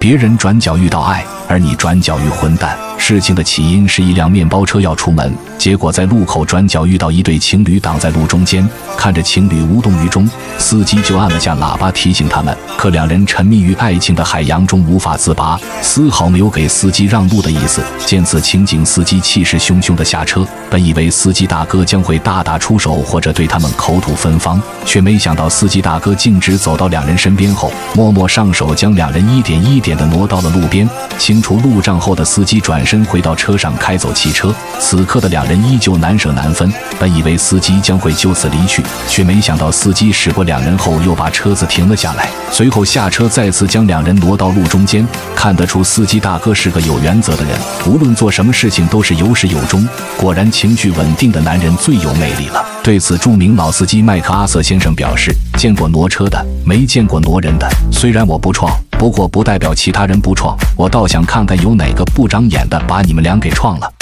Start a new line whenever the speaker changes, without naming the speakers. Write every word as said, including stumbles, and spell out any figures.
别人转角遇到爱，而你转角遇混蛋。事情的起因是一辆面包车要出门，结果在路口转角遇到一对情侣挡在路中间，看着情侣无动于衷，司机就按了下喇叭提醒他们，可两人沉迷于爱情的海洋中无法自拔，丝毫没有给司机让路的意思。见此情景，司机气势汹汹地下车，本以为司机大哥将会大打出手或者对他们口吐芬芳，却没想到司机大哥径直走到两人身边后，默默上手将两人一点一点地挪到了路边。清除路障后的司机转身回到车上开走汽车，此刻的两人依旧难舍难分，本以为司机将会就此离去，却没想到司机驶过两人后又把车子停了下来，随后下车再次将两人挪到路中间。看得出司机大哥是个有原则的人，无论做什么事情都是有始有终，果然情绪稳定的男人最有魅力了。对此，著名老司机麦克阿瑟先生表示，见过挪车的，没见过挪人的。虽然我不撞，不过不代表其他人不撞，我倒想看看有哪个不长眼的把你们俩给撞了。